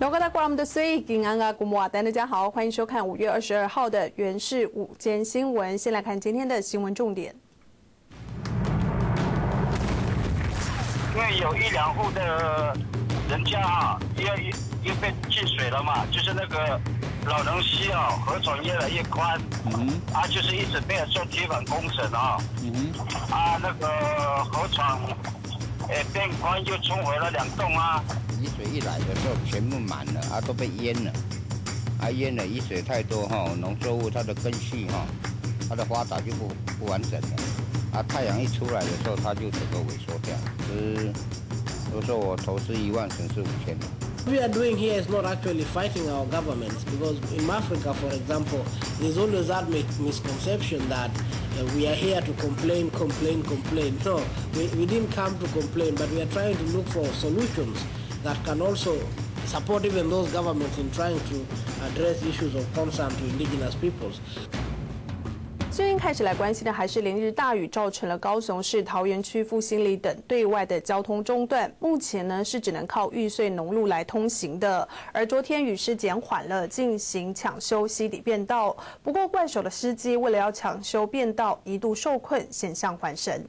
大家好，欢迎收看5月22号的原视午间新闻。先来看今天的新闻重点。 因为有1、2户的人家啊，又被进水了嘛，就是那个老能溪啊，河床越来越宽，就是一直没有做堤防工程啊，那个河床变宽又冲毁了2栋啊。 雨水一来的时候全部满了都被淹了，淹了雨水太多农作物它的根系它的花长就不完整了，太阳一出来的时候它就整个萎缩掉，所以说我投资1万省是5000。 What we are doing here is not actually fighting our governments, because in Africa, for example, there's always that misconception that we are here to complain. No, we didn't come to complain, but we are trying to look for solutions that can also support even those governments in trying to address issues of concern to indigenous peoples. 最近开始来关心的还是连日大雨造成了高雄市桃园区复兴里等对外的交通中断，目前呢是只能靠玉穗农路来通行的。而昨天雨势减缓了，进行抢修溪底便道。不过怪手的司机为了要抢修便道，一度受困，险象环生。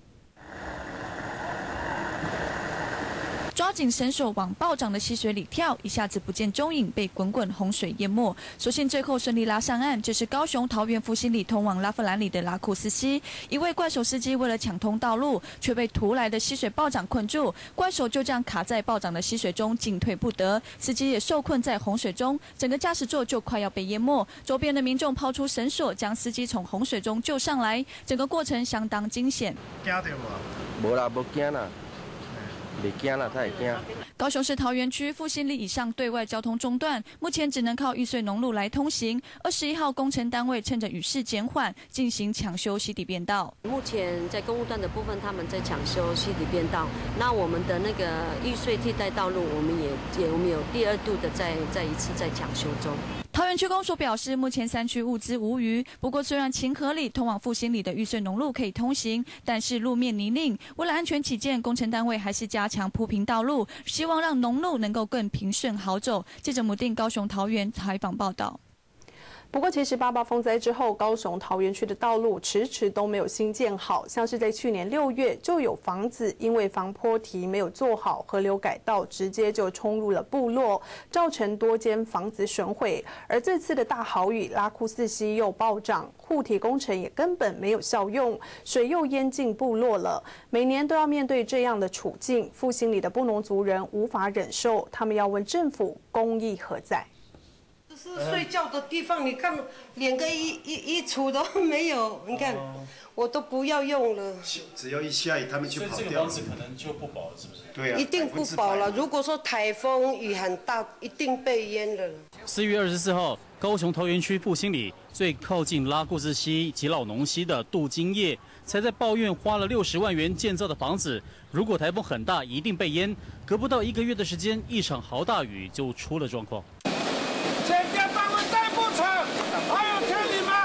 抓紧绳索往暴涨的溪水里跳，一下子不见踪影，被滚滚洪水淹没。所幸最后顺利拉上岸。这是高雄桃园复兴里通往拉夫兰里的拉库斯溪，一位怪手司机为了抢通道路，却被突来的溪水暴涨困住，怪手就这样卡在暴涨的溪水中，进退不得。司机也受困在洪水中，整个驾驶座就快要被淹没。周边的民众抛出绳索，将司机从洪水中救上来，整个过程相当惊险。 惊到无？无啦，无惊啦。袂惊啦，他会惊。 高雄市桃园区复兴里以上对外交通中断，目前只能靠玉穗农路来通行。21号工程单位趁着雨势减缓，进行抢修溪底便道。 目前在公务段的部分，他们在抢修溪底便道。那我们的那个玉穗替代道路，我们有第2度的再一次在抢修中。 桃园区公所表示，目前3区物资无余。不过，虽然晴和里通往复兴里的玉穗农路可以通行，但是路面泥泞。为了安全起见，工程单位还是加强铺平道路，希望让农路能够更平顺好走。记者母定高雄桃园采访报道。 不过，其实8·8风灾之后，高雄桃园区的道路迟迟都没有新建好，像是在去年6月就有房子因为防坡堤没有做好，河流改道，直接就冲入了部落，造成多间房子损毁。而这次的大豪雨，拉库斯溪又暴涨，护堤工程也根本没有效用，水又淹进部落了。每年都要面对这样的处境，复兴里的布农族人无法忍受，他们要问政府公义何在。 是睡觉的地方，你看连个衣橱都没有，你看我都不要用了。 只要一下雨，他们就跑掉。所以这个房子可能就不保了，是不是？对啊， 一定不保了。如果说台风雨很大，一定被淹了。 4月24号，高雄桃园区复兴里最靠近拉库斯溪及老农溪的杜金业，才在抱怨花了60万元建造的房子，如果台风很大，一定被淹。隔不到1个月的时间，一场豪大雨就出了状况。 前面他们再不成，还有听你们，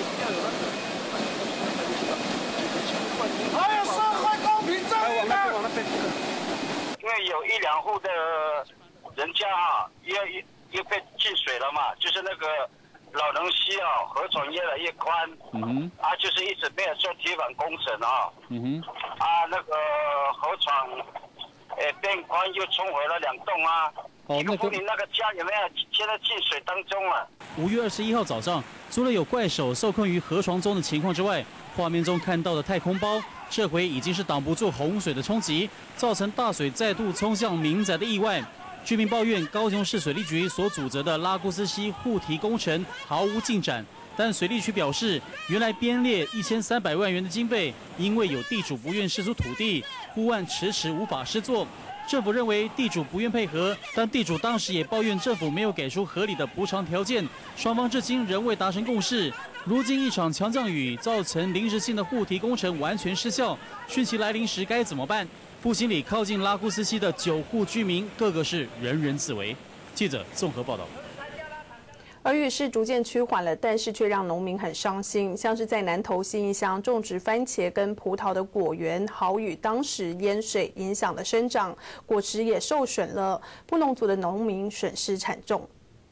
还有社会公平正义呢。 因为有1、2户的人家又被进水了嘛，就是那个老能溪河床越来越宽，就是一直没有做堤防工程那个河床变宽又冲毁了2栋你那个家有没有现在进水当中了 ？5月21号早上，除了有怪手受困于河床中的情况之外，画面中看到的太空包，这回已经是挡不住洪水的冲击，造成大水再度冲向民宅的意外。居民抱怨高雄市水利局所主责的拉库斯溪护堤工程毫无进展，但水利局表示，原来编列1300万元的经费，因为有地主不愿释出土地，护岸迟迟无法施作。政府认为地主不愿配合，但地主当时也抱怨政府没有给出合理的补偿条件，双方至今仍未达成共识。如今一场强降雨造成临时性的护堤工程完全失效，汛期来临时该怎么办？复兴里靠近拉库斯溪的9户居民，个个是人人自危。记者综合报道。 而雨势逐渐趋缓了，但是却让农民很伤心。像是在南投信义乡种植番茄跟葡萄的果园，豪雨当时淹水，影响了生长，果实也受损了，布农族的农民损失惨重。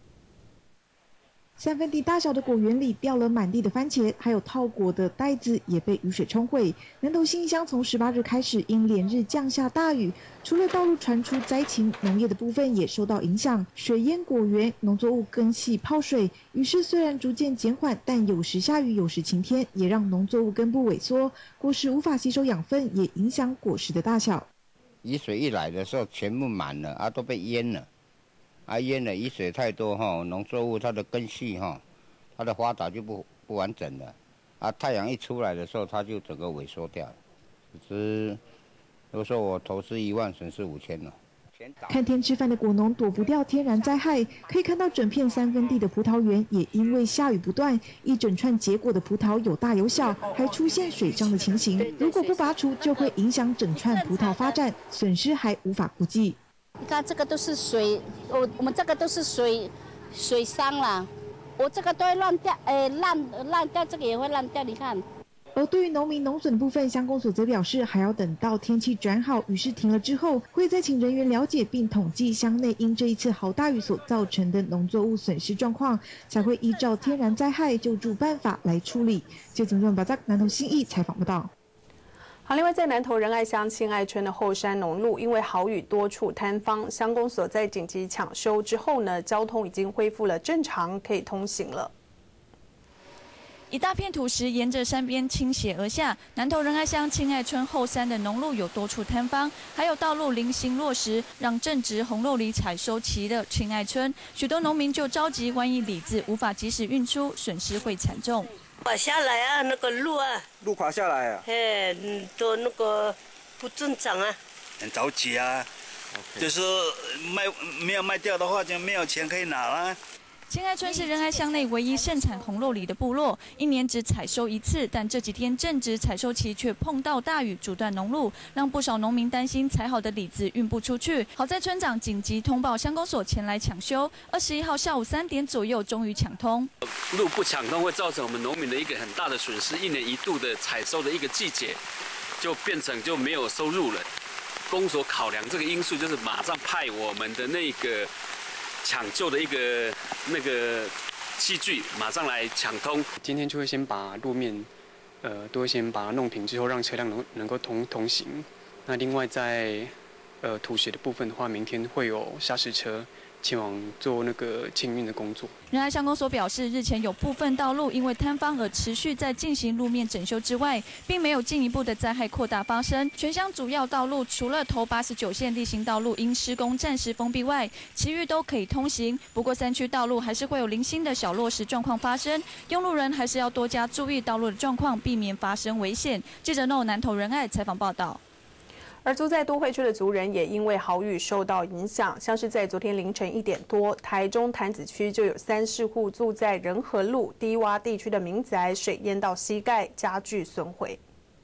3分地大小的果园里掉了满地的番茄，还有套果的袋子也被雨水冲毁。南投信义乡从18日开始，因连日降下大雨，除了道路传出灾情，农业的部分也受到影响，水淹果园，农作物根系泡水。雨势虽然逐渐减缓，但有时下雨，有时晴天，也让农作物根部萎缩，果实无法吸收养分，也影响果实的大小。 雨水一来的时候，全部满了啊，都被淹了。淹了，雨水太多农作物它的根系它的花藻就不完整了太阳一出来的时候，它就整个萎缩掉了。只是如果说我投资1万，损失5000了。 看天吃饭的果农躲不掉天然灾害，可以看到整片3分地的葡萄园也因为下雨不断，一整串结果的葡萄有大有小，还出现水涨的情形。如果不拔除，就会影响整串葡萄发展，损失还无法估计。 你看这个都是水，我们这个都是水伤了，我这个都会烂掉，烂掉，这个也会烂掉，你看。 而对于农民农损的部分，乡公所则表示，还要等到天气转好、雨势停了之后，会再请人员了解并统计乡内因这一次豪大雨所造成的农作物损失状况，才会依照天然灾害救助办法来处理。记者郑宝在南投信义采访报道。 好，另外在南投仁爱乡庆爱村的后山农路，因为豪雨多处坍方，乡公所在紧急抢修之后呢，交通已经恢复了正常，可以通行了。 一大片土石沿着山边倾斜而下，南投仁爱乡庆爱村后山的农路有多处坍方，还有道路零星落石，让正值红肉梨采收期的庆爱村，许多农民就着急，万一李子无法及时运出，损失会惨重。 垮下来啊，那个路垮下来啊， 都那个不正常啊， 很着急啊，就是没有卖掉的话，就没有钱可以拿了。 庆爱村是仁爱乡内唯一盛产红肉梨的部落，一年只采收1次，但这几天正值采收期，却碰到大雨阻断农路，让不少农民担心采好的李子运不出去。好在村长紧急通报乡公所前来抢修，21号下午3点左右终于抢通。 路不抢通会造成我们农民的一个很大的损失，1年1度的采收的一个季节，就变成就没有收入了。公所考量这个因素，就是马上派我们的那个抢救的那个器具马上来抢通。 今天就会先把路面，都会先把它弄平之后，让车辆能够通行。那另外在土石的部分的话，明天会有砂石车前往做那个清运的工作。 仁爱乡公所表示，日前有部分道路因为坍方而持续在进行路面整修之外，并没有进一步的灾害扩大发生。全乡主要道路除了头89线地形道路因施工暂时封闭外，其余都可以通行。不过山区道路还是会有零星的小落石状况发生，用路人还是要多加注意道路的状况，避免发生危险。记者南投仁爱采访报道。 而住在都会区的族人也因为豪雨受到影响，像是在昨天凌晨1点多，台中潭子区就有30户住在仁和路低洼地区的民宅水淹到膝盖，家具损毁。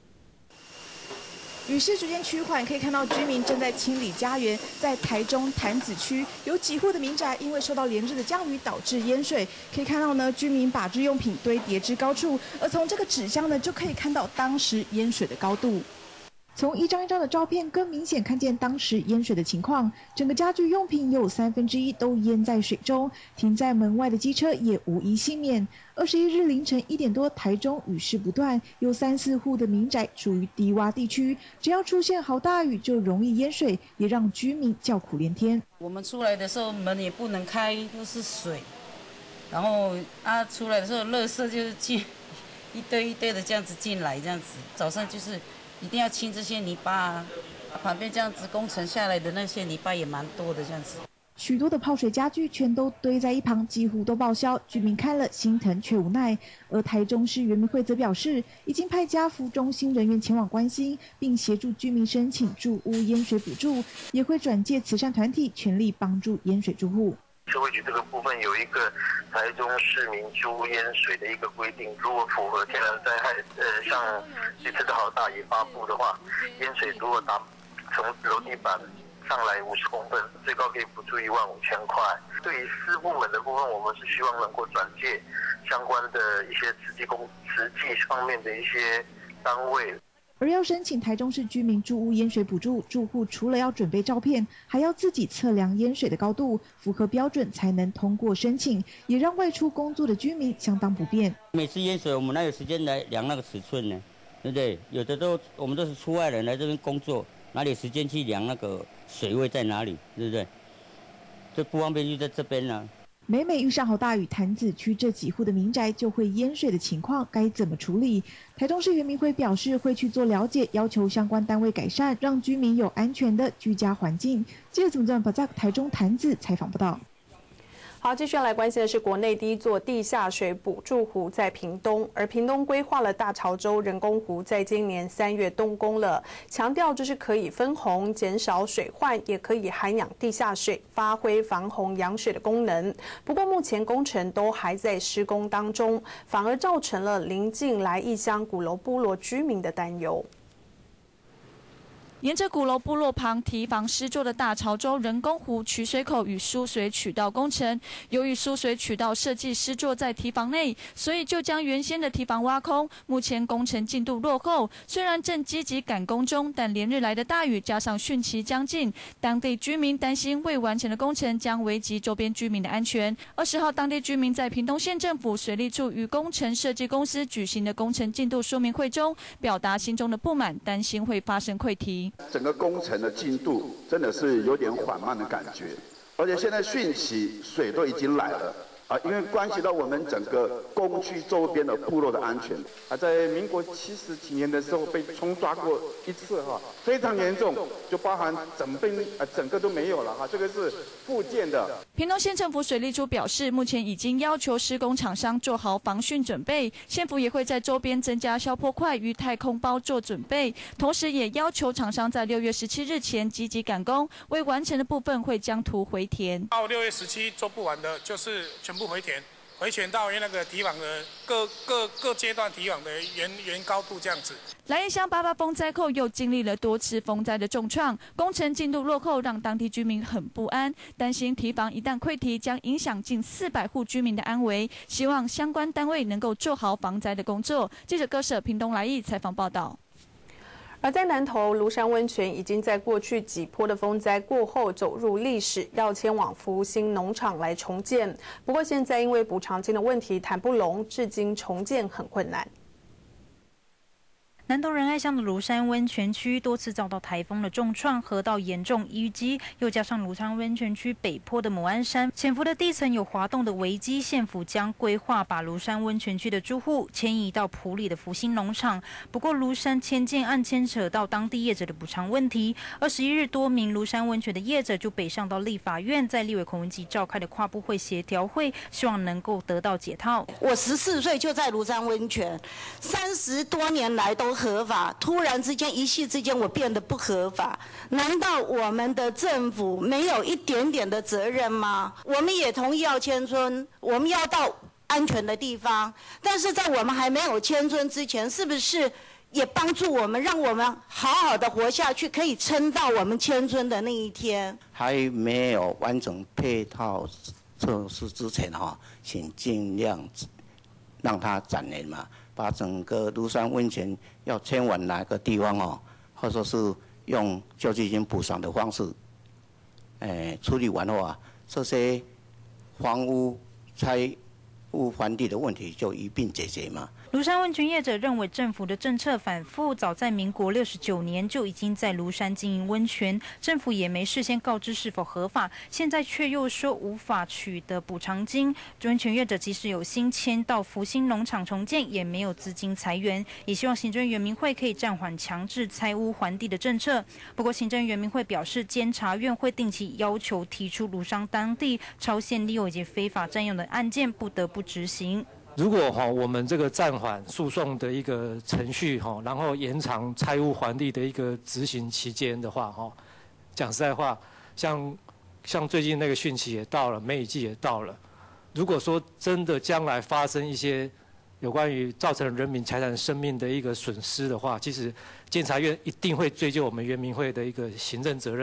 雨势逐渐趋缓，可以看到居民正在清理家园。在台中潭子区，有几户的民宅因为受到连日的降雨导致淹水，可以看到呢，居民把日用品堆叠至高处，而从这个纸箱呢，就可以看到当时淹水的高度。从一张一张的照片，更明显看见当时淹水的情况。整个家具用品有1/3都淹在水中，停在门外的机车也无一幸免。21日凌晨1点多，台中雨势不断，有3、4户的民宅处于低洼地区，只要出现好大雨就容易淹水，也让居民叫苦连天。 我们出来的时候门也不能开，都是水，然后出来的时候垃圾就是进一堆一堆的这样子进来，这样子早上就是一定要清这些泥巴，旁边这样子工程下来的那些泥巴也蛮多的这样子。 许多的泡水家具全都堆在一旁，几乎都报销，居民看了心疼却无奈。而台中市原民会则表示，已经派家扶中心人员前往关心，并协助居民申请住屋淹水补助，也会转介慈善团体全力帮助淹水住户。 社会局这个部分有一个台中市民住屋淹水的一个规定，如果符合天然灾害，像这次的豪大也发布的话，淹水如果从楼地板上来50公分，最高可以补助15000块。对于私部门的部分，我们是希望能够转介相关的一些实际方面的一些单位。 而要申请台中市居民住屋淹水补助，住户除了要准备照片，还要自己测量淹水的高度，符合标准才能通过申请，也让外出工作的居民相当不便。 每次淹水，我们哪有时间来量那个尺寸呢？对不对？有的我们都是出外人来这边工作，哪里有时间去量那个水位在哪里？对不对？这不方便就在这边呢。 每遇上好大雨，潭子区这几户的民宅就会淹水的情况，该怎么处理？台中市原民会表示会去做了解，要求相关单位改善，让居民有安全的居家环境。记者总把在台中潭子采访报道。 好，继续要来关心的是国内第一座地下水补助湖在屏东，而屏东规划了大潮州人工湖，在今年3月动工了，强调这是可以分洪，减少水患，也可以涵养地下水，发挥防洪养水的功能。不过目前工程都还在施工当中，反而造成了邻近来义乡鼓楼部落居民的担忧。 沿着鼓楼部落旁堤防施作的大潮州人工湖取水口与输水渠道工程，由于输水渠道设计施作在堤防内，所以就将原先的堤防挖空。目前工程进度落后，虽然正积极赶工中，但连日来的大雨加上汛期将近，当地居民担心未完成的工程将危及周边居民的安全。20号，当地居民在屏东县政府水利处与工程设计公司举行的工程进度说明会中，表达心中的不满，担心会发生溃堤。 整个工程的进度真的是有点缓慢的感觉，而且现在汛期水都已经来了啊，因为关系到我们整个工区周边的部落的安全。 在民国70几年的时候被冲刷过一次哈，非常严重，就包含整个都没有了哈，这个是复建的。 屏东县政府水利处表示，目前已经要求施工厂商做好防汛准备，县府也会在周边增加消波块与太空包做准备，同时也要求厂商在6月17日前积极赶工，未完成的部分会将图回填。 到6月17做不完的，就是全部回填。回填到那个堤防的各阶段堤防的原高度这样子。 来义乡88风灾后又经历了多次风灾的重创，工程进度落后，让当地居民很不安，担心堤防一旦溃堤，将影响近400户居民的安危。希望相关单位能够做好防灾的工作。记者各社屏东来义采访报道。 而在南投庐山温泉已经在过去几波的风灾过后走入历史，要迁往福兴农场来重建。不过现在因为补偿金的问题谈不拢，至今重建很困难。 南投仁爱乡的庐山温泉区多次遭到台风的重创，河道严重淤积，又加上庐山温泉区北坡的摩安山潜伏的地层有滑动的危机，县府将规划把庐山温泉区的住户迁移到埔里的福兴农场。不过庐山迁建案牵扯到当地业者的补偿问题，21日多名庐山温泉的业者就北上到立法院，在立委孔文吉召开的跨部会协调会，希望能够得到解套。 我14岁就在庐山温泉，30多年来都合法，突然之间一夕之间我变得不合法，难道我们的政府没有一点点的责任吗？我们也同意要迁村，我们要到安全的地方，但是在我们还没有迁村之前，是不是也帮助我们，让我们好好的活下去，可以撑到我们迁村的那一天？ 还没有完整配套措施之前请尽量让它展延嘛，把整个庐山温泉要迁往哪个地方或者是用救济金补偿的方式，处理完后这些房屋、拆屋还地的问题就一并解决嘛。 庐山温泉业者认为，政府的政策反复，早在民国69年就已经在庐山经营温泉，政府也没事先告知是否合法，现在却又说无法取得补偿金。温泉业者即使有心迁到福兴农场重建，也没有资金裁员，也希望行政原民会可以暂缓强制拆屋还地的政策。不过，行政原民会表示，监察院会定期要求提出庐山当地超限利用以及非法占用的案件，不得不执行。 如果我们这个暂缓诉讼的一个程序然后延长拆屋还地的一个执行期间的话讲实在话，像最近那个汛期也到了，梅雨季也到了。如果说真的将来发生一些有关于造成人民财产生命的一个损失的话，其实监察院一定会追究我们原民会的一个行政责任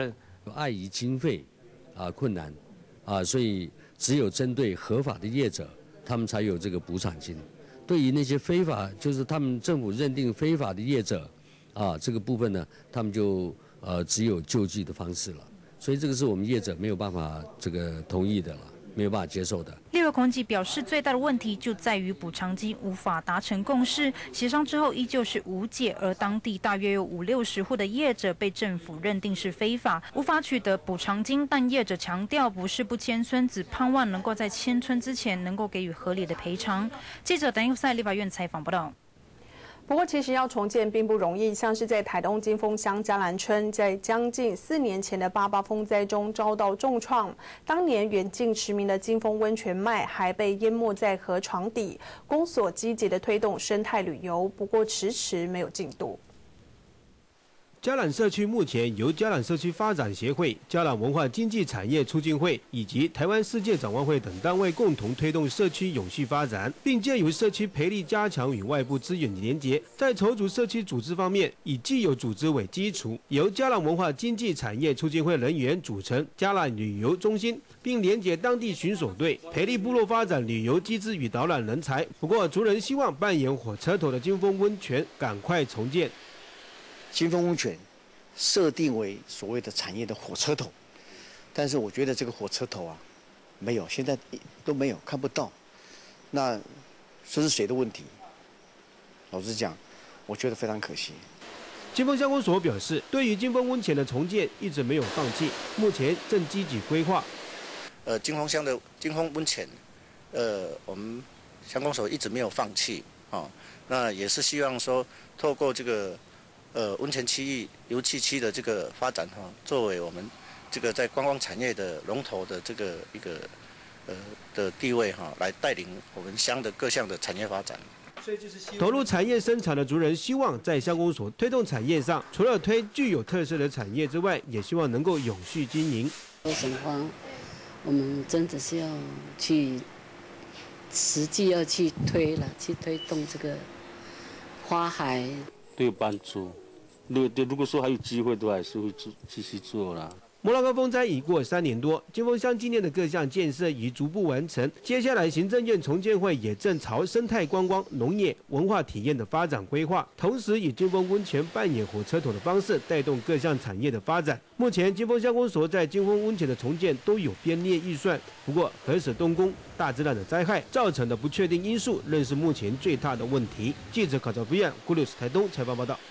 碍于经费困难所以只有针对合法的业者，他们才有这个补偿金。对于那些非法，就是他们政府认定非法的业者这个部分呢，他们就只有救济的方式了。所以这个是我们业者没有办法这个同意的了。没有办法接受的。 立委孔给表示，最大的问题就在于补偿金无法达成共识，协商之后依旧是无解，而当地大约有50-60户的业者被政府认定是非法，无法取得补偿金。但业者强调，不是不迁村，只盼望能够在迁村之前能够给予合理的赔偿。记者等在立法院采访报道。 不过，其实要重建并不容易，像是在台东金峰乡嘉兰村，在将近4年前的88风灾中遭到重创。当年远近驰名的金峰温泉脉还被淹没在河床底，公所积极的推动生态旅游，不过迟迟没有进度。 嘉兰社区目前由嘉兰社区发展协会、嘉兰文化经济产业促进会以及台湾世界展望会等单位共同推动社区永续发展，并借由社区培力加强与外部资源连结。在筹组社区组织方面，以既有组织为基础，由嘉兰文化经济产业促进会人员组成嘉兰旅游中心，并连结当地巡守队，培力部落发展旅游机制与导览人才。不过，族人希望扮演火车头的金峰温泉赶快重建。 金峰温泉设定为所谓的产业的火车头，但是我觉得这个火车头没有，现在都没有，看不到。那这是谁的问题？老实讲，我觉得非常可惜。 金峰乡公所表示，对于金峰温泉的重建一直没有放弃，目前正积极规划。 金峰乡的金峰温泉，我们乡公所一直没有放弃那也是希望说，透过这个温泉区域、油气区的这个发展作为我们这个在观光产业的龙头的这个一个的地位来带领我们乡的各项的产业发展。 投入产业生产的族人希望在乡公所推动产业上，除了推具有特色的产业之外，也希望能够永续经营。 神花，我们真的是要去实际要去推动这个花海， 都有帮助。如果说还有机会，都还是会继续做啦。 摩洛哥风灾已过3年多，金峰乡今年的各项建设已逐步完成。接下来，行政院重建会也正朝生态观光、农业、文化体验的发展规划，同时以金峰温泉扮演火车头的方式，带动各项产业的发展。目前，金峰乡公所在金峰温泉的重建都有编列预算，不过河水动工、大自然的灾害造成的不确定因素，仍是目前最大的问题。记者考察飞燕，News台东采访报道。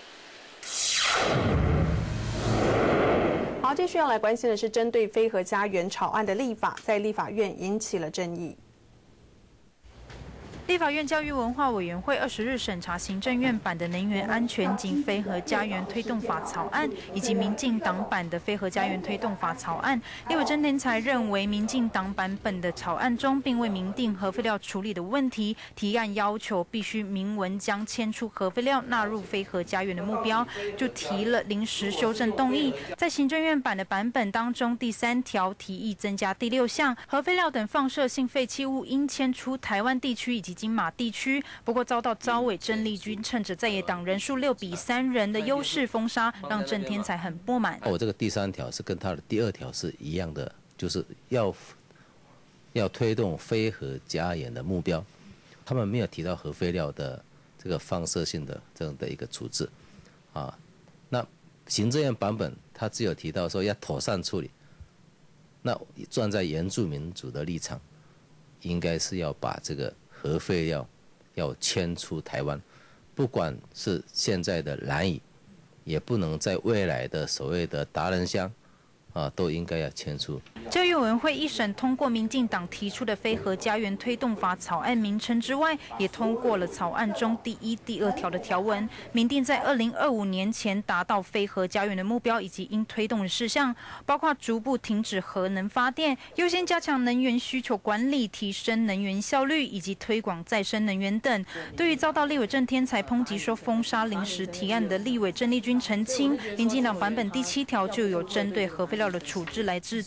好，继续要来关心的是针对非核家园草案的立法，在立法院引起了争议。 立法院教育文化委员会20日审查行政院版的能源安全及非核家园推动法草案，以及民进党版的非核家园推动法草案。立委曾天才认为，民进党版本的草案中并未明定核废料处理的问题，提案要求必须明文将迁出核废料纳入非核家园的目标，就提了临时修正动议。在行政院版的版本当中，第3条提议增加第6项，核废料等放射性废弃物应迁出台湾地区以及金马地区，不过遭到召委郑丽君趁着在野党人数6比3人的优势封杀，让郑天才很不满。 我这个第3条是跟他的第2条是一样的，就是要推动非核家园的目标，他们没有提到核废料的这个放射性的这样的一个处置那行政院版本他只有提到说要妥善处理，那站在原住民族的立场，应该是要把这个核废料要迁出台湾，不管是现在的兰屿，也不能在未来的所谓的达人乡都应该要迁出。 教育委员会一审通过民进党提出的非核家园推动法草案名称之外，也通过了草案中第1、第2条的条文，明定在2025年前达到非核家园的目标以及应推动的事项，包括逐步停止核能发电、优先加强能源需求管理、提升能源效率以及推广再生能源等。对于遭到立委郑天才抨击说封杀临时提案的立委郑丽君澄清，民进党版本第7条就有针对核废料的处置来制定。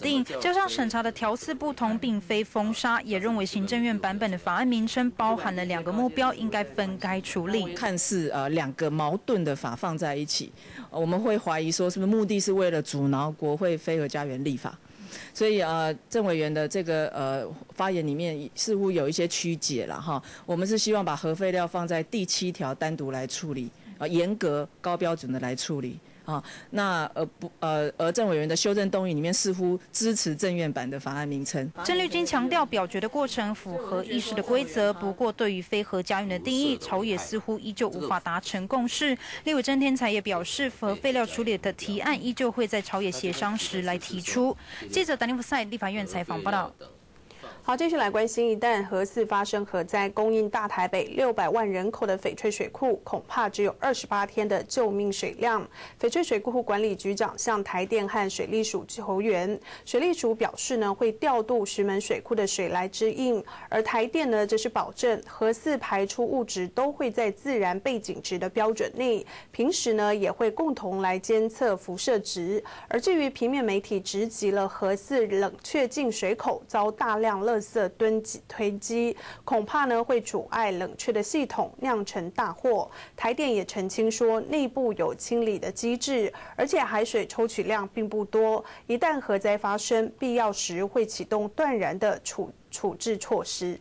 加上审查的条次不同，并非封杀，也认为行政院版本的法案名称包含了2个目标，应该分开处理。 看似2个矛盾的法放在一起，我们会怀疑说是不是目的是为了阻挠国会非核家园立法。所以郑委员的这个发言里面似乎有一些曲解了哈。我们是希望把核废料放在第7条单独来处理，严格高标准的来处理。那郑委员的修正动议里面似乎支持政院版的法案名称。 郑丽君强调，表决的过程符合议事的规则，不过对于非核家园的定义，朝野似乎依旧无法达成共识。立委郑天才也表示，核废料处理的提案依旧会在朝野协商时来提出。记者达尼夫赛立法院采访报道。 好，继续来关心，一旦核4发生核灾，供应大台北600万人口的翡翠水库，恐怕只有28天的救命水量。翡翠水库管理局长向台电和水利署求援，水利署表示呢，会调度石门水库的水来支应，而台电呢，则是保证核4排出物质都会在自然背景值的标准内，平时呢也会共同来监测辐射值。而至于平面媒体直击了核4冷却进水口遭大量垃圾堆积，恐怕呢会阻碍冷却的系统，酿成大祸。台电也澄清说，内部有清理的机制，而且海水抽取量并不多，一旦核灾发生，必要时会启动断然的处置措施。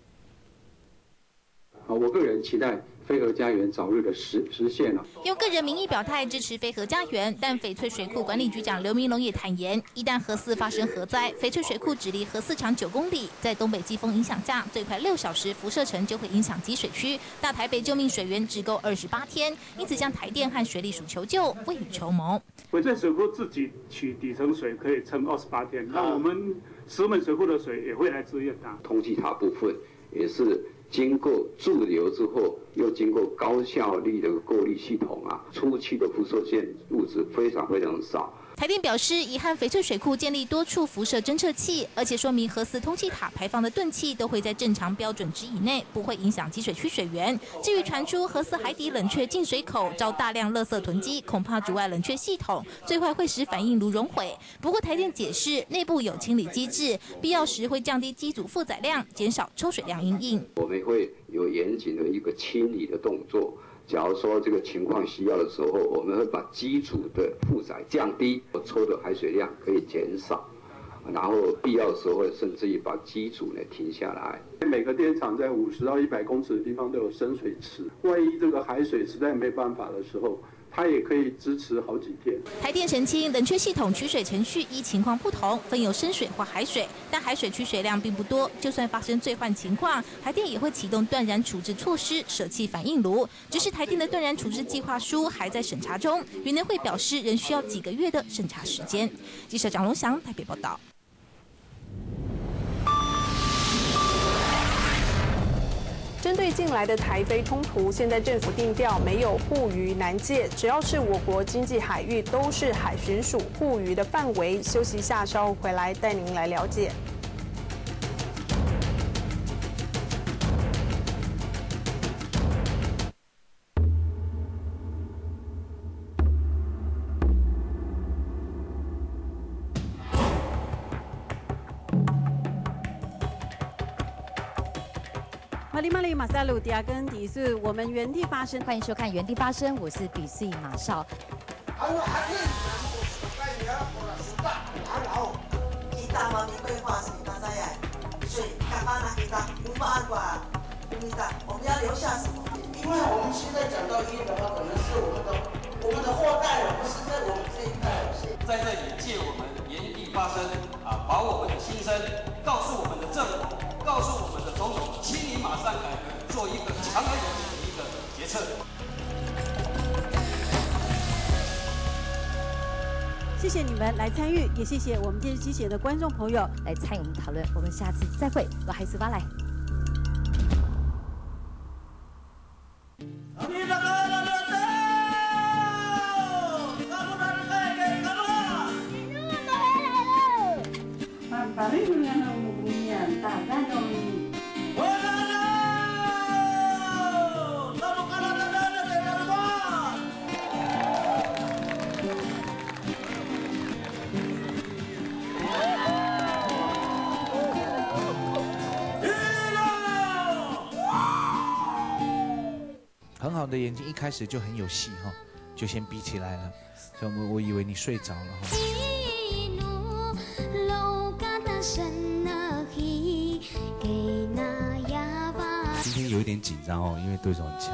我个人期待非核家园早日的实现了。 用个人名义表态支持非核家园，但翡翠水库管理局长刘明龙也坦言，一旦核4发生核灾，翡翠水库只离核4厂9公里，在东北季风影响下，最快6小时辐射层就会影响积水区，大台北救命水源只够28天，因此向台电和水利署求救，未雨绸缪。 翡翠水库自己取底层水可以撑28天，那我们石门水库的水也会来支援它。 通气塔部分也是经过驻留之后，又经过高效率的过滤系统出去的辐射线物质非常非常少。 台电表示，已和翡翠水库建立多处辐射侦测器，而且说明核4通气塔排放的吨气都会在正常标准值以内，不会影响积水区水源。至于传出核4海底冷却进水口遭大量垃圾囤积，恐怕阻碍冷却系统，最坏会使反应炉熔毁。不过台电解释，内部有清理机制，必要时会降低机组负载量，减少抽水量因应。 我们会有严谨的一个清理的动作。假如说这个情况需要的时候，我们会把机组的负载降低，抽的海水量可以减少，然后必要的时候甚至于把机组停下来。 每个电厂在50到100公尺的地方都有深水池，万一这个海水实在没办法的时候，它也可以支持好几天。 台电澄清，冷却系统取水程序依情况不同，分有深水或海水，但海水取水量并不多。就算发生最坏情况，台电也会启动断然处置措施，舍弃反应炉。只是台电的断然处置计划书还在审查中，原能会表示仍需要几个月的审查时间。记者张龙祥台北报道。 针对近来的台菲冲突，现在政府定调没有护渔南界，只要是我国经济海域都是海巡署护渔的范围。休息一下，稍后回来带您来了解。 玛丽马萨鲁迪亚根迪是我们原地发声， 欢迎收看《原地发声》，我是比斯马少。 我们要留下什么？因为我们现在讲到医的话，可能是我们的后代了，不是在我们这一代。 在这里借我们原地发声把我们的心声告诉我们的政府，告诉我们的总统，请你马上改革，做一个强而有力的一个决策。 谢谢你们来参与，也谢谢我们电视机前的观众朋友来参与我们讨论。我们下次再会，我还是巴来。 你的眼睛一开始就很有戏哈，就先闭起来了，所以我以为你睡着了哈。今天有一点紧张哦，因为对手很强。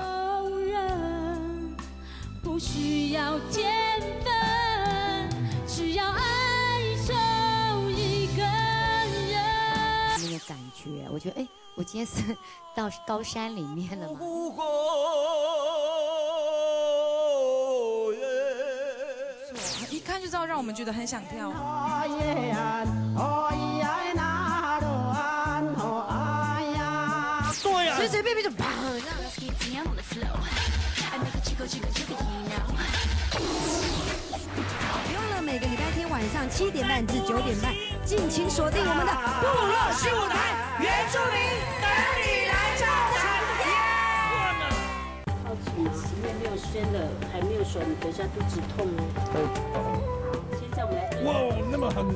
不需要天分，只要爱上一个人。 那个感觉，我觉得，我今天是到高山里面了嘛。 一看就知道让我们觉得很想跳。 对呀， 随随便便就砰！ 别忘了每个礼拜天晚上7点半至9点半，敬请锁定我们的部落新舞台，原住民等你来唱场。 好奇前面没有宣的，还没有手，你等一下肚子痛哦。现在我们来。 哇，那么狠！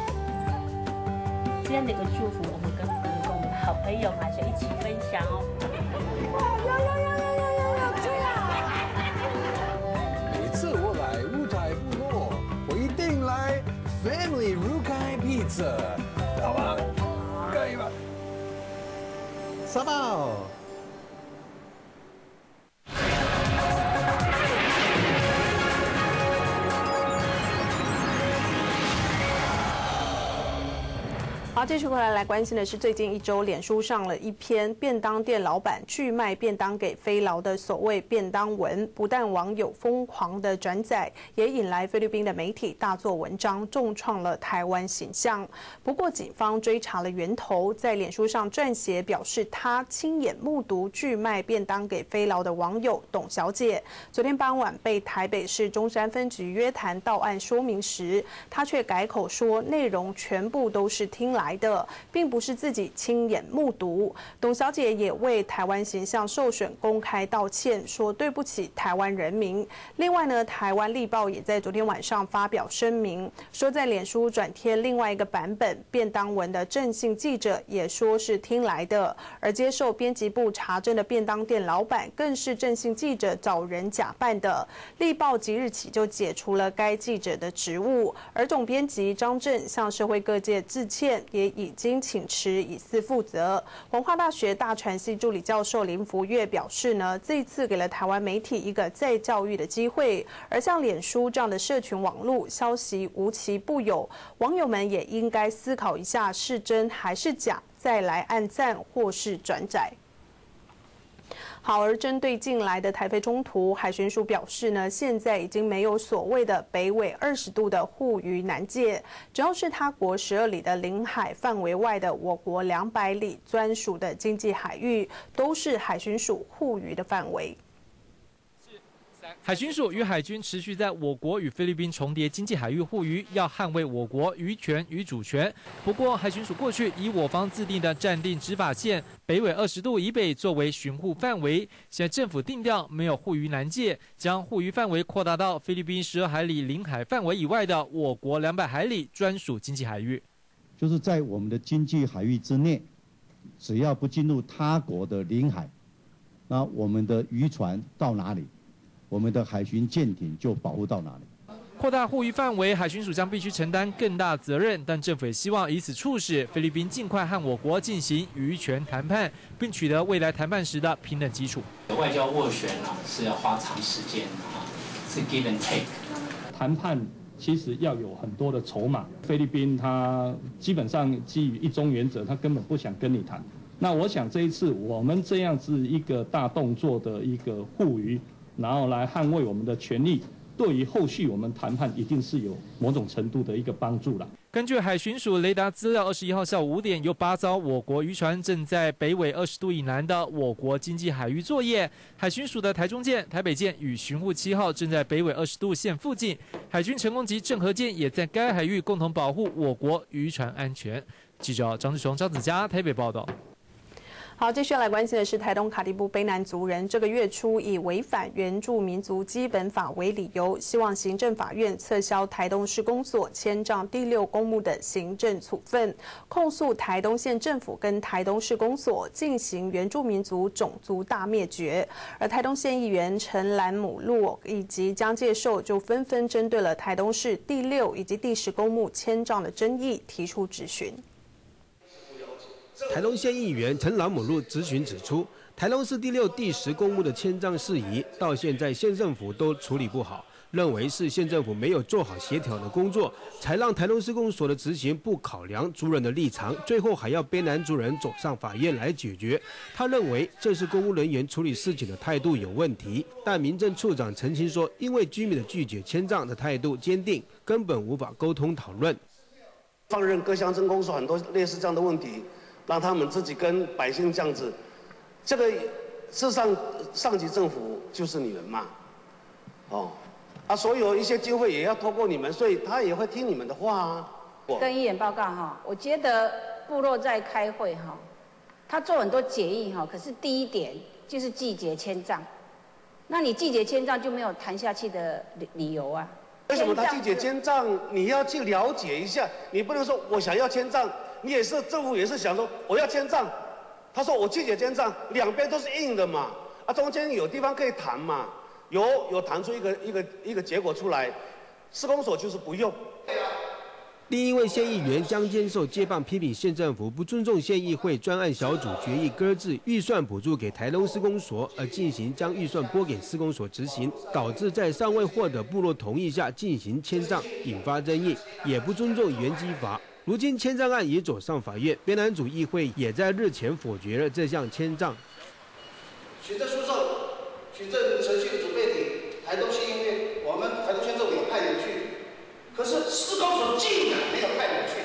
这样的一个祝福，我们跟我们的好朋友马上一起分享哦。 每次我来乌台部落，我一定来 Family Rukai Pizza， 好吧？可以吧？沙包。 好，继续回来关心的是，最近1周，脸书上了一篇便当店老板拒卖便当给非劳的所谓便当文，不但网友疯狂的转载，也引来菲律宾的媒体大做文章，重创了台湾形象。不过，警方追查了源头，在脸书上撰写表示，他亲眼目睹拒卖便当给非劳的网友董小姐，昨天傍晚被台北市中山分局约谈到案说明时，他却改口说内容全部都是听来的，并不是自己亲眼目睹。董小姐也为台湾形象受损公开道歉，说对不起台湾人民。另外呢，台湾立报也在昨天晚上发表声明，说在脸书转贴另外一个版本便当文的郑姓记者也说是听来的，而接受编辑部查证的便当店老板更是郑姓记者找人假扮的。立报即日起就解除了该记者的职务，而总编辑张正向社会各界致歉，也已经请辞以示负责。文化大学大传系助理教授林福月表示呢，这一次给了台湾媒体一个再教育的机会，而像脸书这样的社群网络消息无奇不有，网友们也应该思考一下是真还是假，再来按赞或是转载。好，而针对近来的台菲冲突，海巡署表示呢，现在已经没有所谓的北纬20度的护渔南界，只要是他国12里的领海范围外的我国200里专属的经济海域，都是海巡署护渔的范围。 海巡署与海军持续在我国与菲律宾重叠经济海域护渔，要捍卫我国渔权与主权。不过，海巡署过去以我方自定的暂定执法线北纬20度以北作为巡护范围，现在政府定调没有护渔南界，将护渔范围扩大到菲律宾12海里领海范围以外的我国200海里专属经济海域。 就是在我们的经济海域之内，只要不进入他国的领海，那我们的渔船到哪里？我们的海巡舰艇就保护到哪里。 扩大护渔范围，海巡署将必须承担更大责任，但政府也希望以此促使菲律宾尽快和我国进行渔权谈判，并取得未来谈判时的平等基础。 外交斡旋是要花长时间是 give and take。 谈判其实要有很多的筹码，菲律宾它基本上基于一中原则，它根本不想跟你谈。那我想这一次我们这样子一个大动作的一个护渔，然后来捍卫我们的权利，对于后续我们谈判一定是有某种程度的一个帮助了。 根据海巡署雷达资料，21号下午5点，有8艘我国渔船正在北纬20度以南的我国经济海域作业。海巡署的台中舰、台北舰与巡护7号正在北纬20度线附近，海军成功级郑和舰也在该海域共同保护我国渔船安全。记者张志雄、张子佳台北报道。 好，继续来关心的是台东卡迪布卑南族人这个月初以违反原住民族基本法为理由，希望行政法院撤销台东市公所迁葬第6公墓的行政处分，控诉台东县政府跟台东市公所进行原住民族种族大灭绝。而台东县议员陈兰姆路以及江介寿就纷纷针对了台东市第6以及第10公墓迁葬的争议提出质询。 台东县议员陈兰姆路质询指出，台东市第6、第10公墓的迁葬事宜，到现在县政府都处理不好，认为是县政府没有做好协调的工作，才让台东市公所的执行不考量族人的立场，最后还要卑南族人走上法院来解决。他认为这是公务人员处理事情的态度有问题，但民政处长澄清说，因为居民的拒绝迁葬的态度坚定，根本无法沟通讨论。 放任各乡镇公所很多类似这样的问题。让他们自己跟百姓这样子，这个事实上上级政府就是你们嘛，所有一些经费也要透过你们，所以他也会听你们的话啊。 跟议员报告哈，我觉得部落在开会哈，他做很多决议哈，可是第一点就是季节迁葬，那你季节迁葬就没有谈下去的理由啊。 为什么他季节迁葬？你要去了解一下，你不能说我想要迁葬。你也是政府也是想说我要迁葬，他说我季节迁葬，两边都是硬的嘛，中间有地方可以谈嘛，有谈出一个结果出来，市公所就是不用。 另一位县议员江坚寿接棒批评县政府不尊重县议会专案小组决议搁置预算补助给台东市公所，而进行将预算拨给市公所执行，导致在尚未获得部落同意下进行迁葬，引发争议，也不尊重原基法。如今迁葬案已走上法院，卑南族议会也在日前否决了这项迁葬。 行政诉讼、行政程序的准备体，台东县议会，我们台东县政府有派人去，可是市公所竟然没有派人去，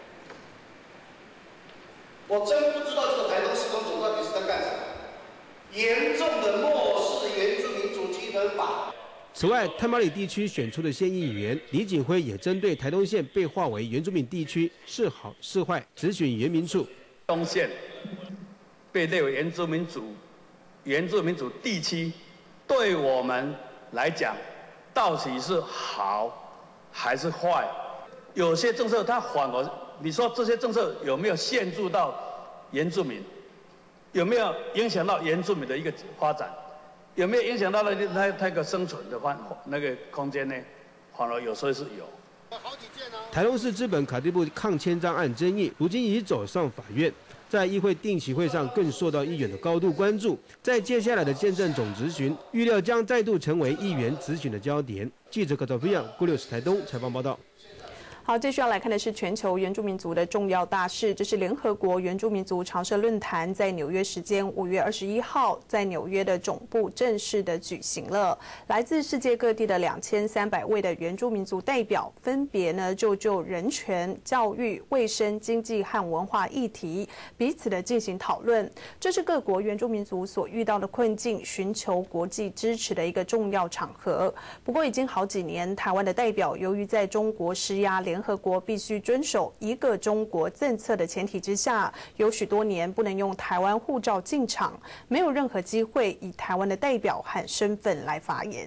我真不知道这个台东市公所到底是在干什么，严重的漠视原住民族基本法。 此外，太麻里地区选出的县议员李景辉也针对台东县被划为原住民地区是好是坏，质询原民处。 东县被列为原住民族地区，对我们来讲，到底是好还是坏？有些政策它反而，你说这些政策有没有限制到原住民？有没有影响到原住民的一个发展？有没有影响到那个生存的那个空间呢？反而有时候是有。 台东市资本卡地布抗迁葬案争议，如今已走上法院，在议会定期会上更受到议员的高度关注。在接下来的县政总质询，预料将再度成为议员质询的焦点。记者柯德菲亚，6台东采访报道。 好，接下来看的是全球原住民族的重要大事，这是联合国原住民族常设论坛在纽约时间5月21号在纽约的总部正式的举行了。来自世界各地的2300位的原住民族代表，分别呢就人权、教育、卫生、经济和文化议题彼此的进行讨论。这是各国原住民族所遇到的困境，寻求国际支持的一个重要场合。不过，已经好几年，台湾的代表由于在中国施压联合国必须遵守一个中国政策的前提之下，有许多年不能用台湾护照进场，没有任何机会以台湾的代表和身份来发言。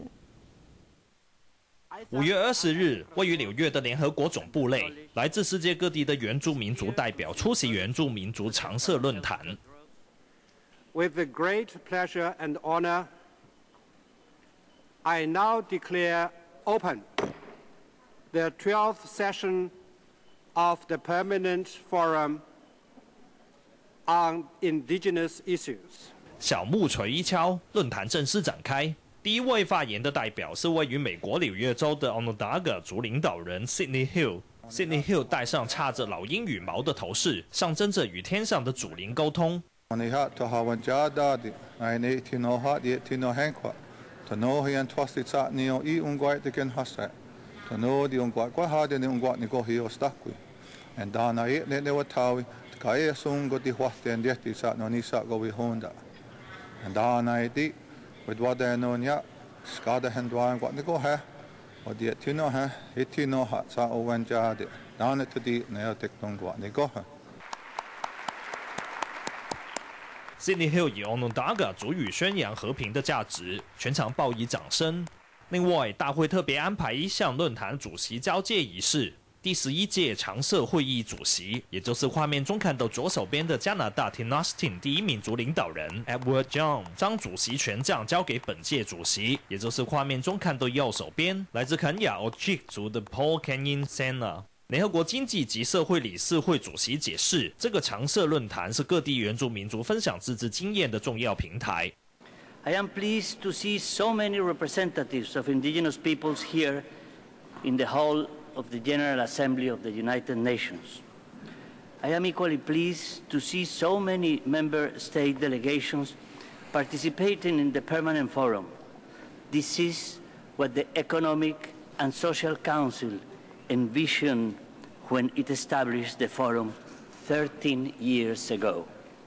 5月20日，位于纽约的联合国总部内，来自世界各地的原住民族代表出席原住民族常设论坛。 With the great pleasure and honor, I now declare open the 12th session of the Permanent Forum on Indigenous Issues. 小木锤一敲，论坛正式展开。第一位发言的代表是位于美国纽约州的 Onondaga 族领导人 Sidney Hill。Sidney Hill 戴上插着老鹰羽毛的头饰，象征着与天上的祖灵沟通。 Tano di ongwa kwa hade ni ongwa ni ko hio stakui. And dana e ne watawi ka e sung go di hwaste and yeti sa no ni sa go wi honda. And dana e di with wada no nya skada hendwa ngwa ni ko ha. O di tino ha hitino ha sa o wan jade. Dana to di ne tek tongwa ni ko ha. Sydney Hill 以 Onondaga 主语宣扬和平的价值，全场报以掌声。另外，大会特别安排一项论坛主席交接仪式。第11届常设会议主席，也就是画面中看到左手边的加拿大 Tinastin 第1民族领导人 Edward John， 将主席权杖交给本届主席，也就是画面中看到右手边来自肯亚 Ojik 族的 Paul Kenyin Sena。联合国经济及社会理事会主席解释，这个常设论坛是各地原住民族分享自治经验的重要平台。 I am pleased to see so many representatives of indigenous peoples here in the hall of the General Assembly of the United Nations. I am equally pleased to see so many member state delegations participating in the Permanent Forum. This is what the Economic and Social Council envisioned when it established the Forum 13 years ago.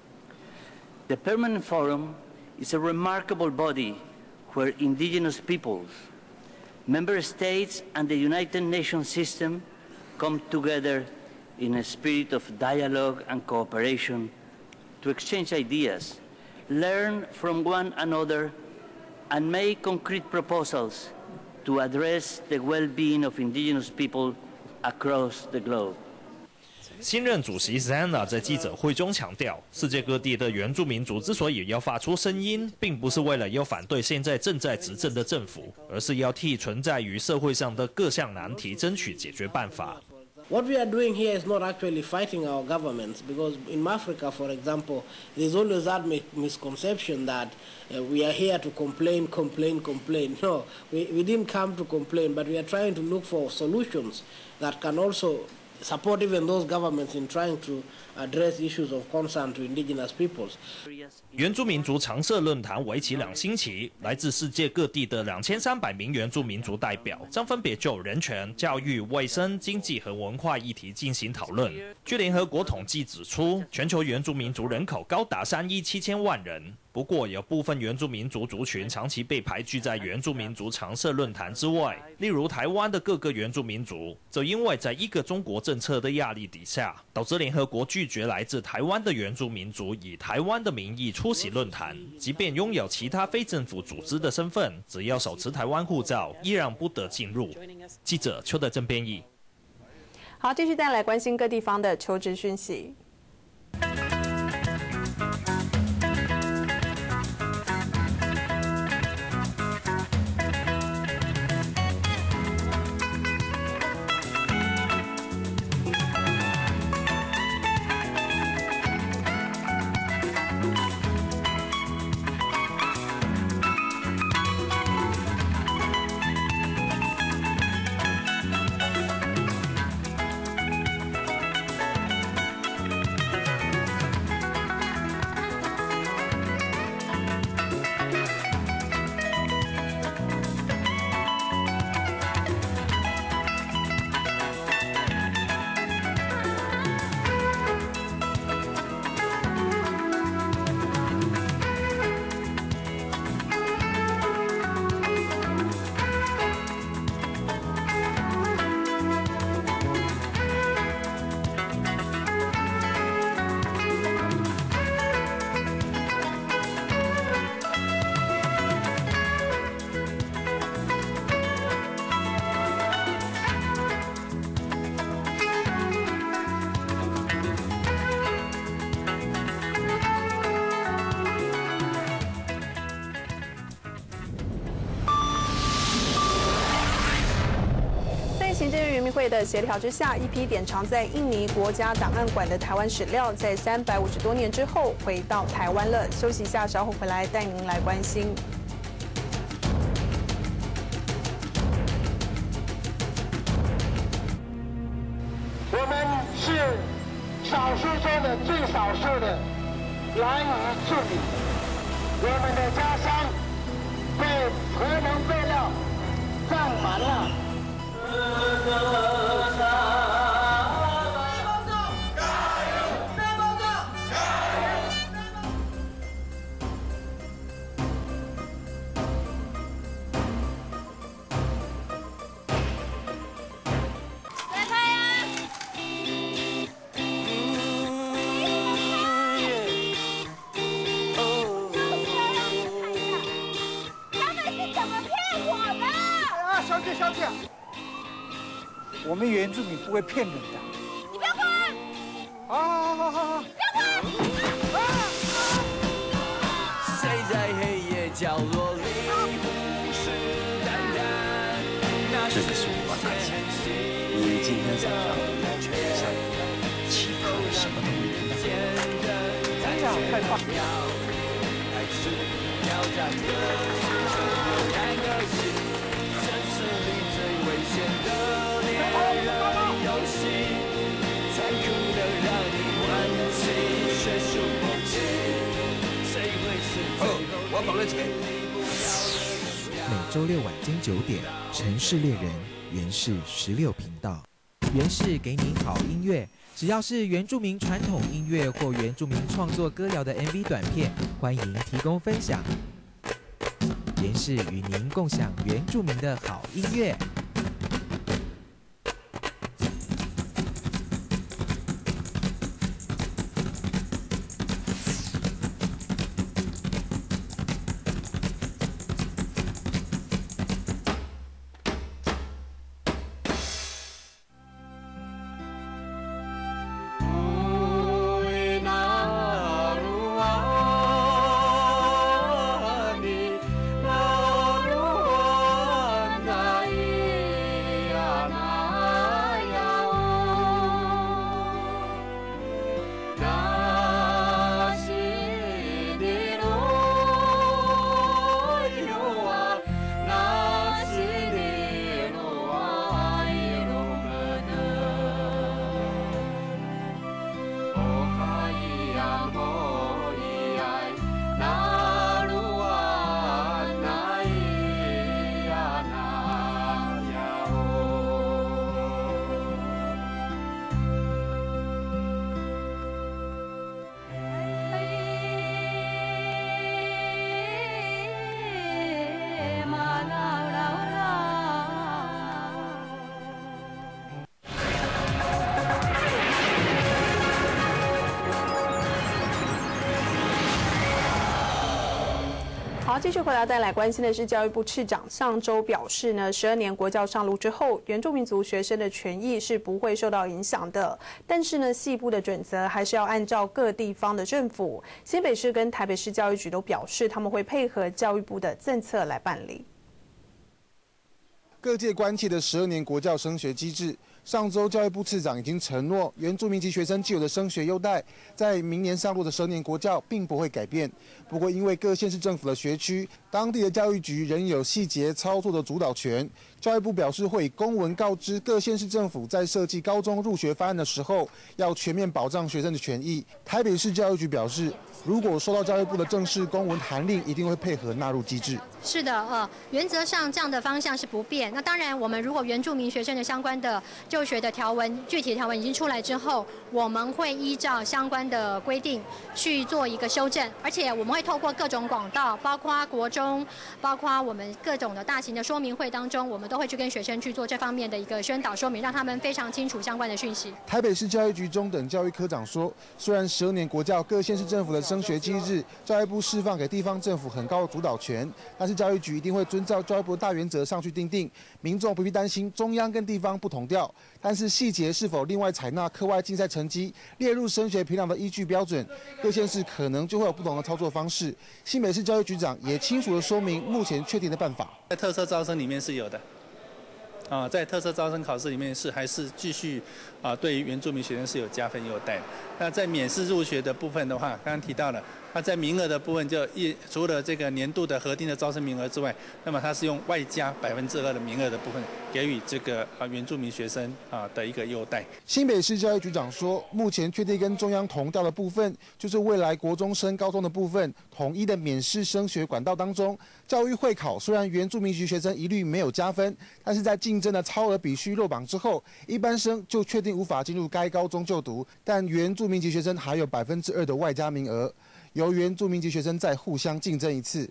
The Permanent Forum is a remarkable body where indigenous peoples, member states and the United Nations system come together in a spirit of dialogue and cooperation to exchange ideas, learn from one another, and make concrete proposals to address the well-being of indigenous people across the globe. 新任主席 Zana 在记者会中强调，世界各地的原住民族之所以要发出声音，并不是为了要反对现在正在执政的政府，而是要替存在于社会上的各项难题争取解决办法。 What we are doing here is not actually fighting our governments, because in Africa, for example, there's always that misconception that we are here to complain. No, we didn't come to complain, but we are trying to look for solutions that can also support even those governments in trying to address issues of concern to indigenous peoples. 原住民族常设论坛为期2星期，来自世界各地的2300名原住民族代表将分别就人权、教育、卫生、经济和文化议题进行讨论。据联合国统计指出，全球原住民族人口高达3亿7千万人。不过，有部分原住民族族群长期被排拒在原住民族常设论坛之外，例如台湾的各个原住民族，则因为在一个中国政策的压力底下，导致联合国拒绝来自台湾的原住民族以台湾的名义出席论坛，即便拥有其他非政府组织的身份，只要手持台湾护照，依然不得进入。记者邱德正编译。 好，继续带来关心各地方的求职讯息。行政院原民会的协调之下，一批典藏在印尼国家档案馆的台湾史料，在350多年之后回到台湾了。休息一下，稍后回来带您来关心。 我们是少数中的最少数的兰屿住民，我们的家乡被核能废料占满了。 我我们原住民不会骗人的。 你不要管！ 好， 不要管！ 谁在黑夜角落里虎视眈眈？ 这个是我大姐，你今天早上完全不像你，其他的什么都没听到。 哎呀，太棒！ 我绑了起。 每周六晚间9点，《城市猎人》原视16频道，原视给你好音乐，只要是原住民传统音乐或原住民创作歌谣的 MV 短片，欢迎提供分享。原视与您共享原住民的好音乐。 好，继续回来带来关心的是，教育部次长上周表示呢，12年国教上路之后，原住民族学生的权益是不会受到影响的。但是呢，系部的准则还是要按照各地方的政府，新北市跟台北市教育局都表示，他们会配合教育部的政策来办理。 各界关切的12年国教升学机制。上周，教育部次长已经承诺，原住民籍学生既有的升学优待，在明年上路的12年国教并不会改变。不过，因为各县市政府的学区，当地的教育局仍有细节操作的主导权。教育部表示，会以公文告知各县市政府，在设计高中入学方案的时候，要全面保障学生的权益。台北市教育局表示，如果收到教育部的正式公文函令，一定会配合纳入机制。 是的，原则上这样的方向是不变。那当然，我们如果原住民学生的相关的就学的条文，具体的条文已经出来之后，我们会依照相关的规定去做一个修正，而且我们会透过各种管道，包括国中，包括我们各种的大型的说明会当中，我们都会去跟学生去做这方面的一个宣导说明，让他们非常清楚相关的讯息。 台北市教育局中等教育科长说，虽然12年国教各县市政府的升学机制，教育部释放给地方政府很高的主导权，但是教育局一定会遵照教育部的大原则上去订定，民众不必担心中央跟地方不同调。但是细节是否另外采纳课外竞赛成绩列入升学评量的依据标准，各县市可能就会有不同的操作方式。新北市教育局长也清楚地说明目前确定的办法。 在特色招生里面是有的，在特色招生考试里面还是继续对于原住民学生是有加分优待的。那在免试入学的部分的话，刚刚提到了。它在名额的部分除了这个年度的核定的招生名额之外，那么它是用外加2%的名额的部分给予这个原住民学生的一个优待。 新北市教育局长说，目前确定跟中央同调的部分，就是未来国中升高中的部分统一的免试升学管道当中，教育会考虽然原住民籍学生一律没有加分，但是在竞争的超额比序落榜之后，一般生就确定无法进入该高中就读，但原住民籍学生还有2%的外加名额。由原住民籍学生再互相竞争一次。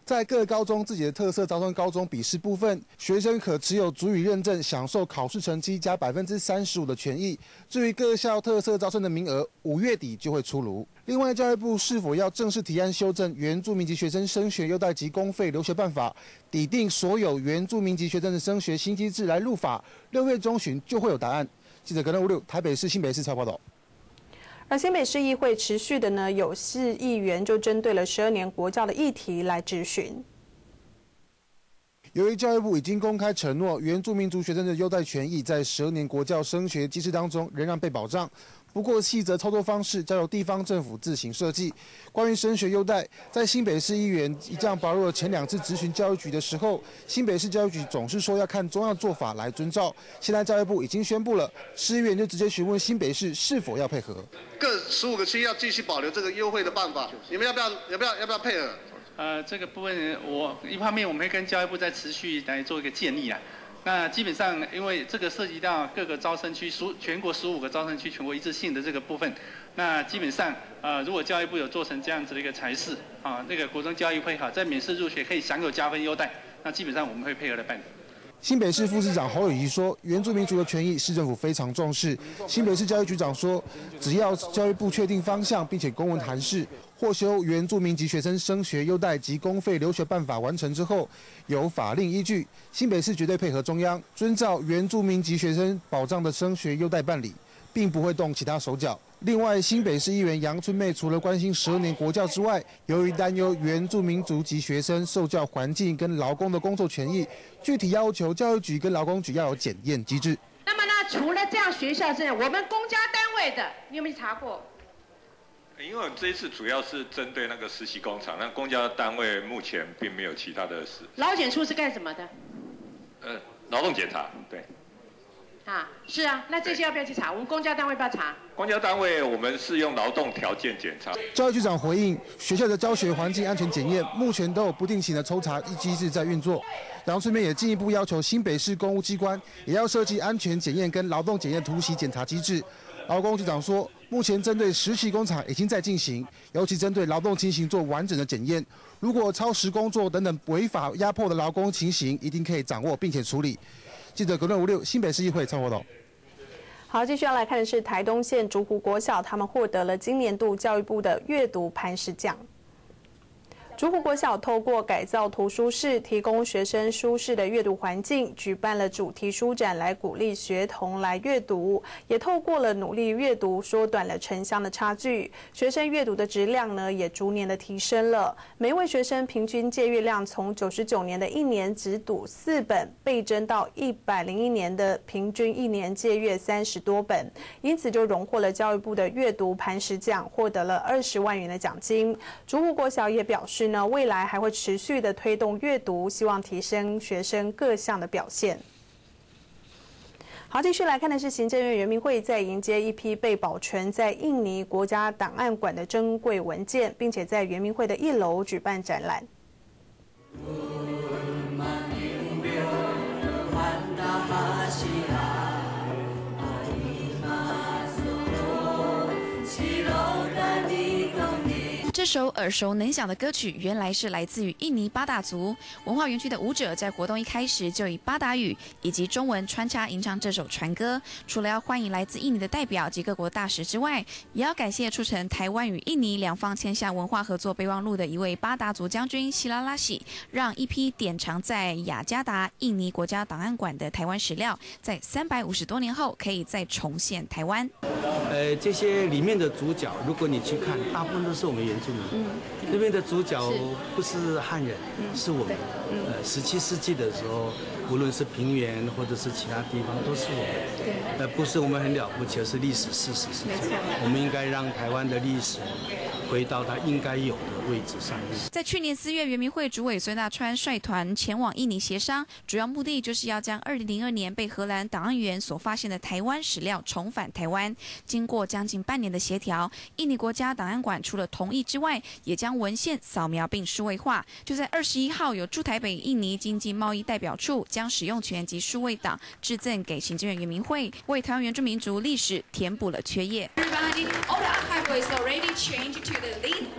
在各高中自己的特色招生高中笔试部分，学生可持有族语认证，享受考试成绩加35%的权益。至于各校特色招生的名额，5月底就会出炉。另外，教育部是否要正式提案修正原住民籍学生升学优待及公费留学办法，拟定所有原住民籍学生的升学新机制来入法，6月中旬就会有答案。记者格伦56台北市、新北市采报道。 而新北市议会持续的呢，有市议员就针对了12年国教的议题来质询。 由于教育部已经公开承诺，原住民族学生的优待权益在12年国教升学机制当中仍然被保障。不过，细则操作方式交由地方政府自行设计。关于升学优待，在新北市议员一将拔入了前2次质询教育局的时候，新北市教育局总是说要看中央做法来遵照。现在教育部已经宣布了，市议员就直接询问新北市是否要配合。 各15个区要继续保留这个优惠的办法，你们要不要配合？ 这个部分一方面我们会跟教育部再持续来做一个建议啊。那基本上，因为这个涉及到各个招生区，全国15个招生区全国一致性的这个部分，那基本上，如果教育部有做成这样子的一个裁示啊，那个国中教育会好，在免试入学可以享有加分优待，那基本上我们会配合的办理。 新北市副市长侯友宜说，原住民族的权益市政府非常重视。新北市教育局长说，只要教育部确定方向，并且公文函释，或修原住民籍学生升学优待及公费留学办法完成之后，有法令依据，新北市绝对配合中央，遵照原住民籍学生保障的升学优待办理，并不会动其他手脚。另外，新北市议员杨春妹除了关心12年国教之外，由于担忧原住民族及学生受教环境跟劳工的工作权益，具体要求教育局跟劳工局要有检验机制。 那么呢，除了这样学校之外，我们公家单位的，你有没有查过？ 因为我们这一次主要是针对那个实习工厂，那公家单位目前并没有其他的事。 劳检处是干什么的？ 劳动检查，对。 是啊，那这些要不要去查？我们公家单位要不要查？ 公家单位我们是用劳动条件检查。 教育局长回应，学校的教学环境安全检验目前都有不定期的抽查机制在运作。杨春梅也进一步要求新北市公务机关也要设计安全检验跟劳动检验突袭检查机制。劳工局长说，目前针对实习工厂已经在进行，尤其针对劳动情形做完整的检验。如果超时工作等等违法压迫的劳工情形，一定可以掌握并且处理。记者格伦56新北市议会蔡报道。 好，继续要来看的是台东县竹湖国小，他们获得了今年度教育部的阅读磐石奖。竹湖国小透过改造图书室，提供学生舒适的阅读环境，举办了主题书展来鼓励学童来阅读，也透过了努力阅读，缩短了城乡的差距。学生阅读的质量呢，也逐年的提升了。每一位学生平均借阅量从99年的1年只读4本，倍增到101年的平均1年借阅30多本，因此就荣获了教育部的阅读磐石奖，获得了20万元的奖金。竹湖国小也表示，未来还会持续的推动阅读，希望提升学生各项的表现。好，继续来看的是行政院原民会在迎接一批被保存在印尼国家档案馆的珍贵文件，并且在原民会的1楼举办展览。 这首耳熟能详的歌曲，原来是来自于印尼巴达族文化园区的舞者，在活动一开始就以巴达语以及中文穿插吟唱这首传歌。除了要欢迎来自印尼的代表及各国大使之外，也要感谢促成台湾与印尼两方签下文化合作备忘录的一位巴达族将军希拉拉喜，让一批典藏在雅加达印尼国家档案馆的台湾史料，在350多年后可以再重现台湾。 这些里面的主角，如果你去看，大部分都是我们原住民。那边的主角不是汉人，是我们。17世纪的时候，无论是平原或者是其他地方，都是我们。不是我们很了不起，而是历史事实是这样。我们应该让台湾的历史回到它应该有的位置上面。 在去年4月，原民会主委孙大川率团前往印尼协商，主要目的就是要将2002年被荷兰档案员所发现的台湾史料重返台湾。经过将近半年的协调，印尼国家档案馆除了同意之外，也将文献扫描并数位化。就在21号，有驻台北印尼经济贸易代表处将使用权及数位档致赠给行政院原民会，为台湾原住民族历史填补了缺页。 All the archive was already changed to the lead digital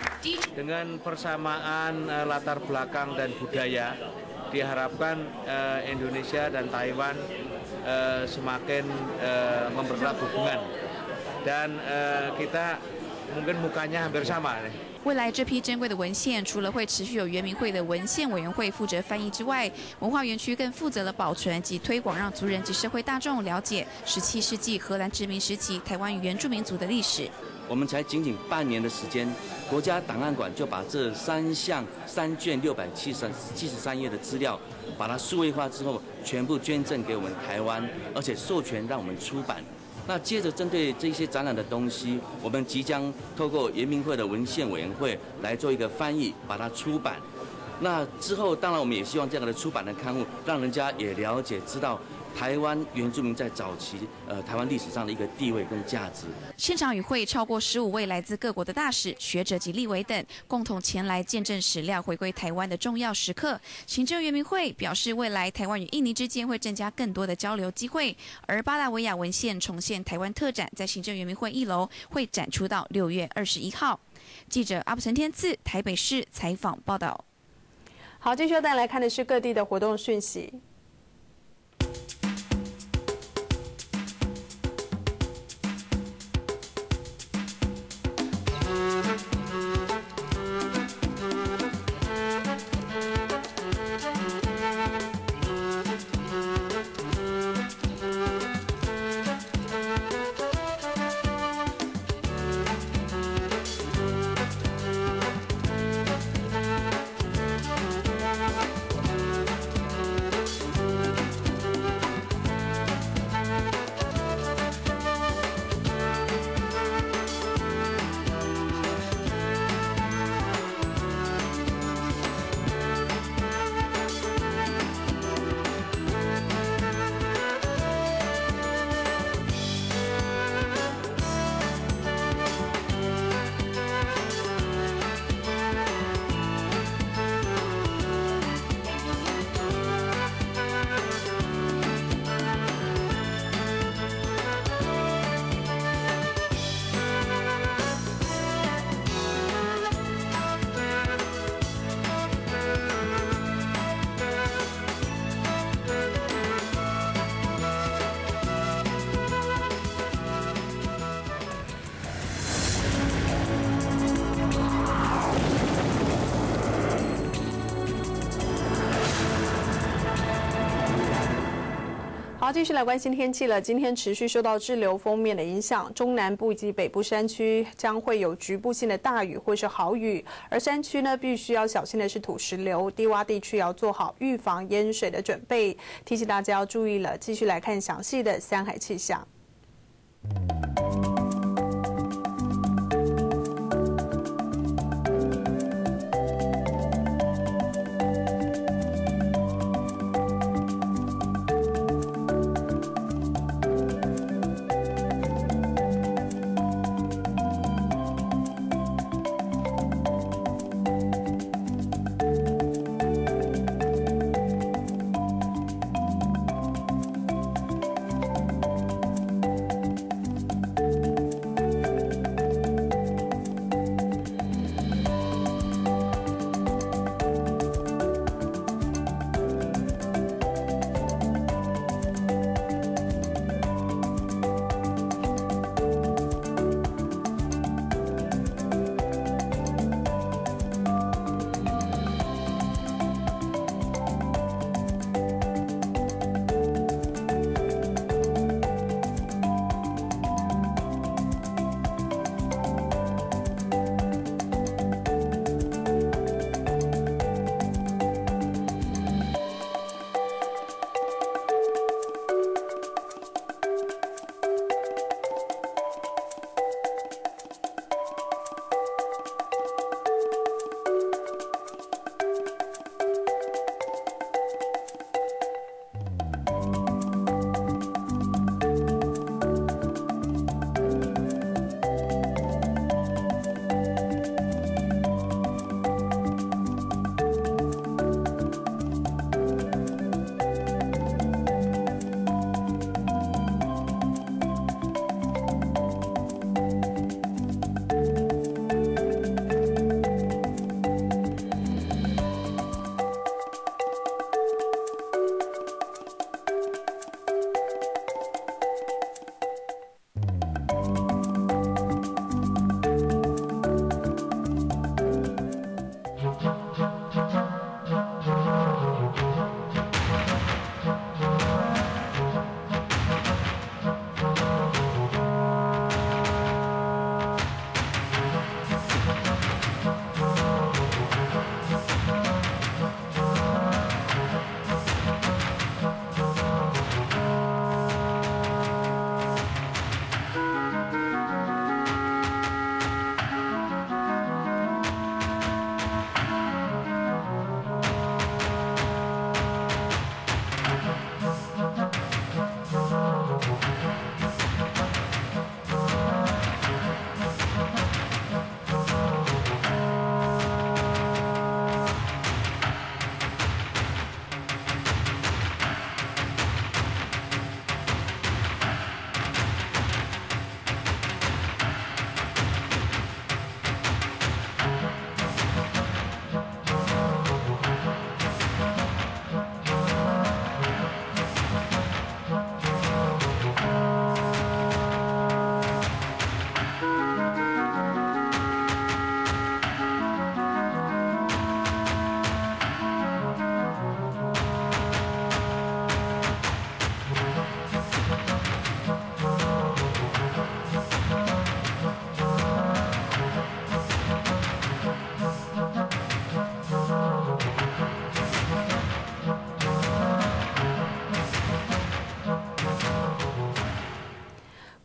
dengan persamaan latar belakang dan budaya, diharapkan Indonesia dan Taiwan semakin mempererat hubungan dan kita mungkin mukanya hampir sama nih. 未来这批珍贵的文献，除了会持续有原民会的文献委员会负责翻译之外，文化园区更负责了保存及推广，让族人及社会大众了解17世纪荷兰殖民时期台湾与原住民族的历史。 我们才仅半年的时间，国家档案馆就把这3卷673页的资料，把它数位化之后，全部捐赠给我们台湾，而且授权让我们出版。 那接着针对这些展览的东西，我们即将透过原民会的文献委员会来做一个翻译，把它出版。那之后，当然我们也希望这样的出版的刊物，让人家也了解、知道台湾原住民在早期台湾历史上的一个地位跟价值。 现场与会超过15位来自各国的大使、学者及立委等，共同前来见证史料回归台湾的重要时刻。行政原民会表示，未来台湾与印尼之间会增加更多的交流机会。而巴达维亚文献重现台湾特展在行政原民会1楼会展出到6月21号。记者阿布陈天赐台北市采访报道。 好，接下来来看的是各地的活动讯息。 好，继续来关心天气了。今天持续受到滞留锋面的影响，中南部以及北部山区将会有局部性的大雨或是豪雨，而山区呢必须要小心的是土石流，低洼地区要做好预防淹水的准备。提醒大家要注意了。继续来看详细的三海气象。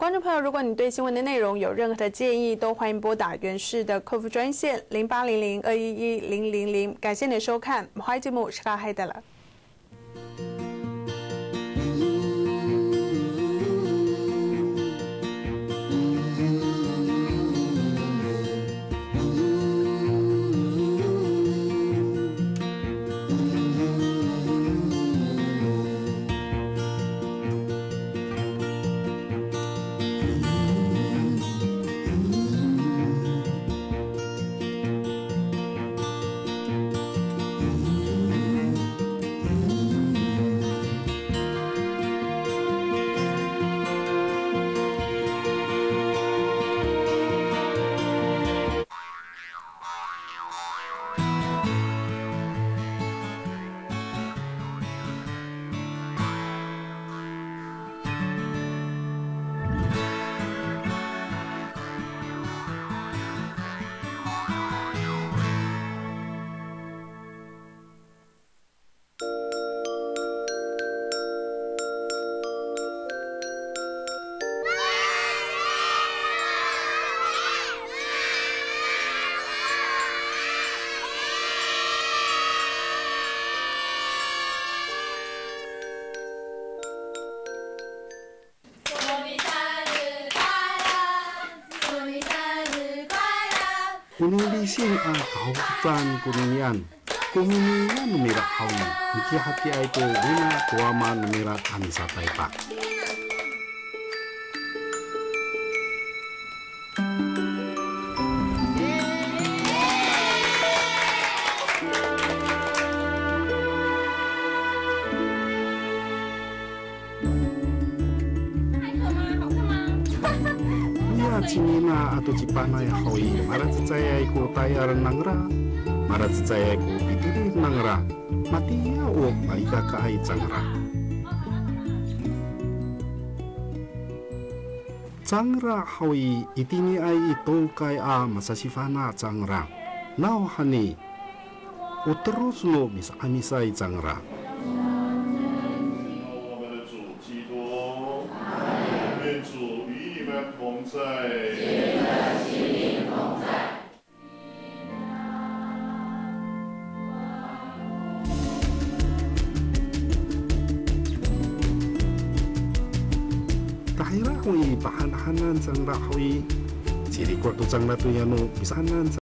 观众朋友，如果你对新闻的内容有任何的建议，都欢迎拨打原视的客服专线0800-211-000。感谢你的收看，我们节目是拉黑的了。 Kunulisin ang kahukutan kununyan. Kununyan numira hawi. Iki hati aitu una tuama numira kanisa taipa. Cimina atau cipana ya hawi marat saya iku tayar nangra marat saya iku pitiri nangra mati ya o aika kai cangra cangra hawi itini ai itu kai a masasifana cangra now hani uterus lo bisa amisai cangra Tahira hui bahan-bahanan sang rahui, ciri kuat tu sang ratu yanu bisanan.